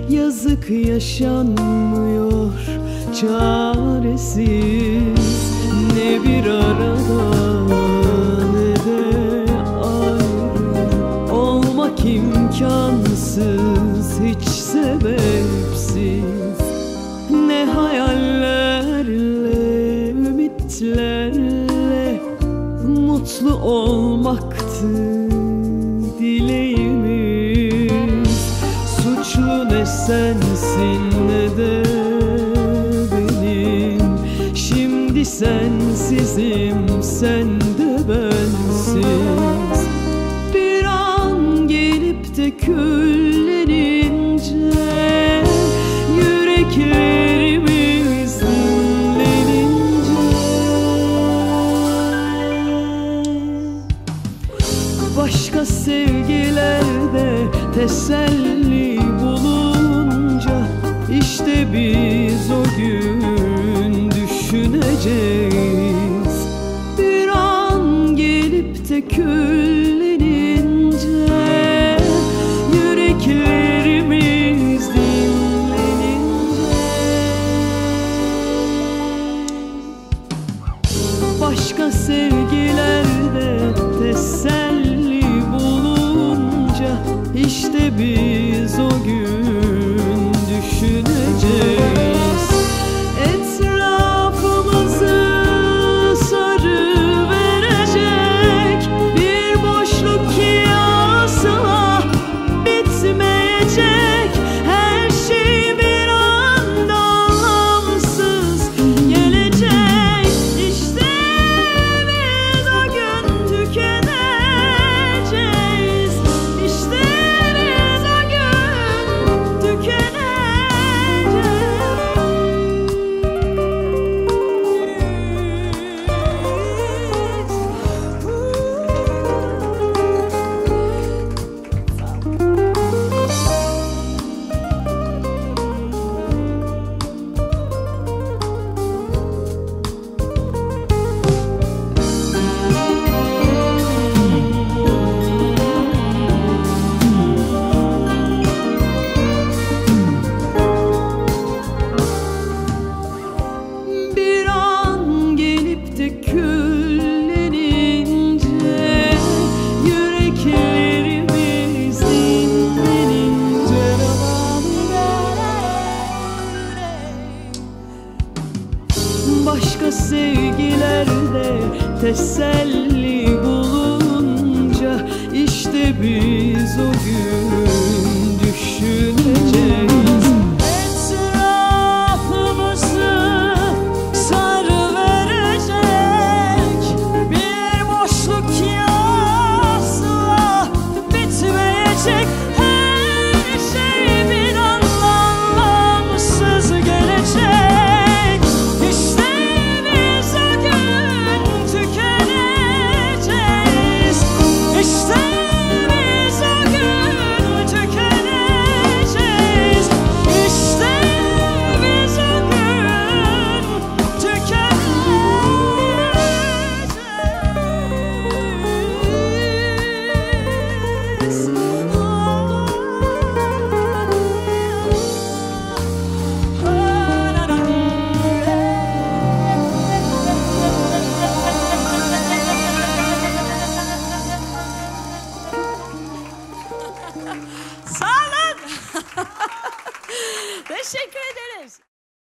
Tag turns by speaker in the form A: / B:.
A: Yazık yaşanmıyor çaresiz, ne bir arada ne de ayrı. Olmak imkansız, hiç sebepsiz. Ne hayallerle, ümitlerle mutlu olmaktı dileğimiz. Suçlu ne sensin ne de benim. Şimdi sensizim, sen de bensiz. Bir an gelip de küllenince yüreklerimiz dinlenince, başka sevgilerde teselli bulunca, işte biz o gün düşüneceğiz. Bir an gelip de küllenince, yüreklerimiz dinlenince, başka sevgilerde teselli bulunca, işte biz o gün düşüneceğiz. Etrafımızı sarıverecek bir boşluk ki asla bitmeyecek. Her şey bir anda anlamsız gelecek. İşte biz o gün tükeneceğiz. İşte biz o gün tükeneceğiz. Bir an gelip de küllenince, yüreklerimiz dinlenince, başka sevgilerde teselli bulunca, işte biz o gün